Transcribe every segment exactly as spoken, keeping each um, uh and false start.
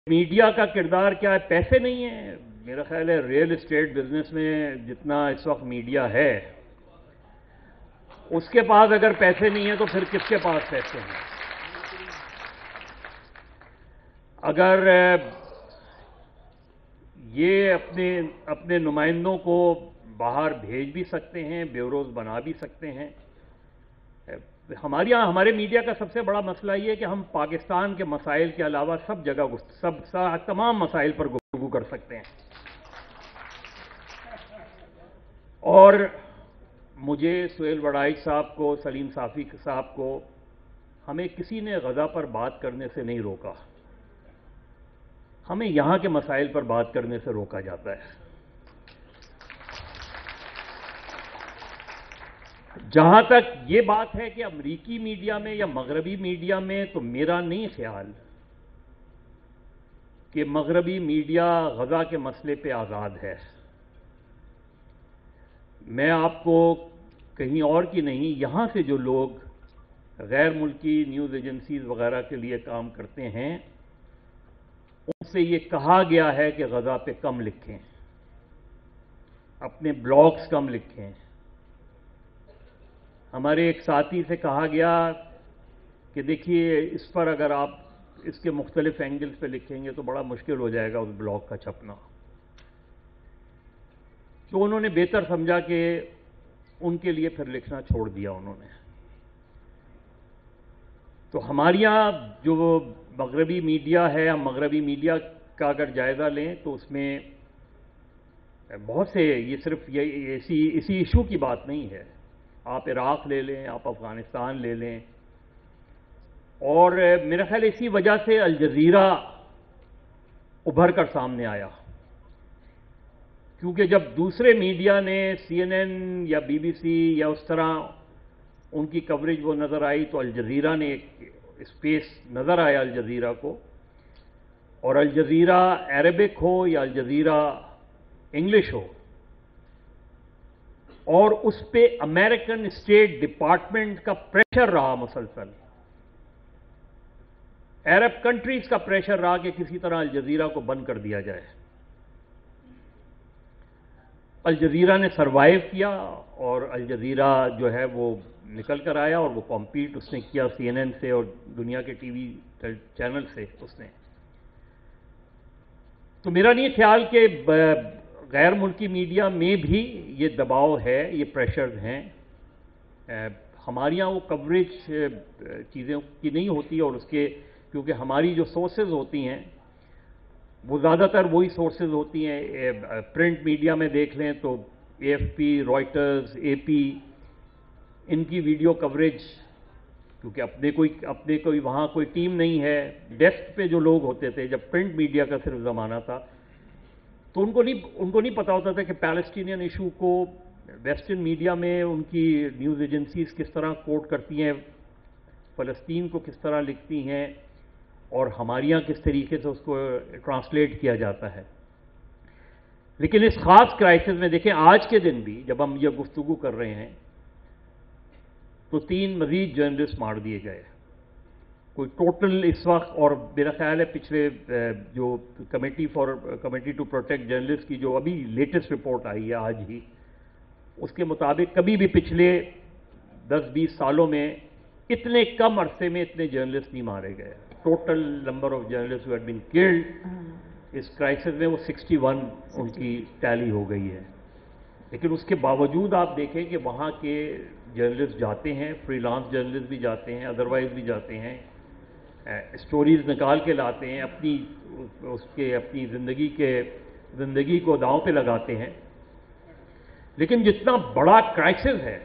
Media का किरदार क्या है? पैसे नहीं है। मेरा ख्याल है रियल एस्टेट बिजनेस में जितना इस वक्त मीडिया है, उसके पास अगर पैसे नहीं है तो फिर किसके पास पैसे हैं? अगर ये अपने अपने नुमाइंदों को बाहर भेज भी सकते हैं, ब्यूरोज बना भी सकते हैं। हमारे यहाँ हमारे मीडिया का सबसे बड़ा मसला ये है कि हम पाकिस्तान के मसाइल के अलावा सब जगह सब, सब तमाम मसाइल पर गुफ्तगू कर सकते हैं। और मुझे सुहेल वड़ाई साहब को, सलीम साफी साहब को, हमें किसी ने गजा पर बात करने से नहीं रोका। हमें यहां के मसाइल पर बात करने से रोका जाता है। जहां तक ये बात है कि अमरीकी मीडिया में या मगरबी मीडिया में, तो मेरा नहीं ख्याल कि मगरबी मीडिया गजा के मसले पे आज़ाद है। मैं आपको कहीं और की नहीं, यहां से जो लोग गैर मुल्की न्यूज़ एजेंसीज वगैरह के लिए काम करते हैं, उनसे ये कहा गया है कि गजा पे कम लिखें, अपने ब्लॉग्स कम लिखें। हमारे एक साथी से कहा गया कि देखिए, इस पर अगर आप इसके मुख्तलिफ एंगल्स पे लिखेंगे तो बड़ा मुश्किल हो जाएगा उस ब्लॉग का छपना। तो उन्होंने बेहतर समझा कि उनके लिए फिर लिखना छोड़ दिया उन्होंने। तो हमारे यहाँ जो मगरबी मीडिया है, हम मगरबी मीडिया का अगर जायज़ा लें तो उसमें बहुत से, ये सिर्फ ये इसी इसी इशू की बात नहीं है। आप इराक़ ले लें, आप अफ़गानिस्तान ले लें, और मेरा ख्याल इसी वजह से अल जज़ीरा उभर कर सामने आया, क्योंकि जब दूसरे मीडिया ने सी एन एन या बी बी सी या उस तरह उनकी कवरेज वो नज़र आई, तो अल जज़ीरा ने एक स्पेस नज़र आया अल जज़ीरा को। और अल जज़ीरा अरबिक हो या अल जज़ीरा इंग्लिश हो, और उस पे अमेरिकन स्टेट डिपार्टमेंट का प्रेशर रहा मुसलसल, अरब कंट्रीज का प्रेशर रहा कि किसी तरह अल जज़ीरा को बंद कर दिया जाए। अल जज़ीरा ने सरवाइव किया और अल जज़ीरा जो है वो निकल कर आया, और वो कॉम्पीट उसने किया सी एन एन से और दुनिया के टीवी चैनल से उसने। तो मेरा नहीं ख्याल कि गैर मुल्की मीडिया में भी ये दबाव है, ये प्रेशर हैं। हमारे यहाँ वो कवरेज चीज़ों की नहीं होती, और उसके क्योंकि हमारी जो सोर्सेज होती हैं वो ज़्यादातर वही सोर्सेज होती हैं। प्रिंट मीडिया में देख लें तो A F P, Reuters, A P, इनकी वीडियो कवरेज, क्योंकि अपने कोई अपने कोई वहाँ कोई टीम नहीं है, डेस्क पे जो लोग होते थे, जब प्रिंट मीडिया का सिर्फ ज़माना था, तो उनको नहीं उनको नहीं पता होता था कि पैलेस्टीनियन इशू को वेस्टर्न मीडिया में उनकी न्यूज़ एजेंसीज किस तरह कोट करती हैं, फ़लस्तीन को किस तरह लिखती हैं, और हमारे यहाँ किस तरीके से उसको ट्रांसलेट किया जाता है। लेकिन इस खास क्राइसिस में देखें, आज के दिन भी जब हम ये गुफ्तगू कर रहे हैं तो तीन मजीद जर्नलिस्ट मार दिए गए। कोई टोटल इस वक्त, और मेरा ख्याल है पिछले जो committee for committee to protect journalist की जो अभी लेटेस्ट रिपोर्ट आई है आज ही, उसके मुताबिक कभी भी पिछले दस बीस सालों में इतने कम अरसे में इतने जर्नलिस्ट नहीं मारे गए। Total number of journalist who had been killed इस क्राइसिस में वो इकसठ उनकी टैली हो गई है। लेकिन उसके बावजूद आप देखें कि वहाँ के जर्नलिस्ट जाते हैं, फ्रीलांस जर्नलिस्ट भी जाते हैं, अदरवाइज भी जाते हैं, स्टोरीज निकाल के लाते हैं, अपनी उसके अपनी ज़िंदगी के ज़िंदगी को दांव पे लगाते हैं। लेकिन जितना बड़ा क्राइसिस है,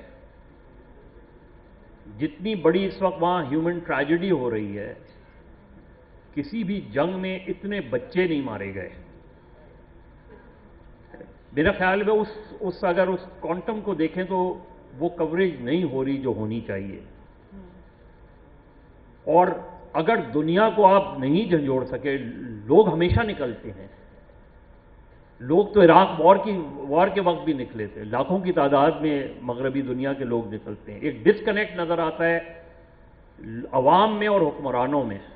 जितनी बड़ी इस वक्त वहाँ ह्यूमन ट्रेजेडी हो रही है, किसी भी जंग में इतने बच्चे नहीं मारे गए। मेरा ख्याल में उस उस अगर उस क्वांटम को देखें तो वो कवरेज नहीं हो रही जो होनी चाहिए। और अगर दुनिया को आप नहीं झंझोड़ सके, लोग हमेशा निकलते हैं। लोग तो इराक वॉर की वॉर के वक्त भी निकले थे, लाखों की तादाद में मगरबी दुनिया के लोग निकलते हैं। एक डिस्कनेक्ट नजर आता है अवाम में और हुक्मरानों में।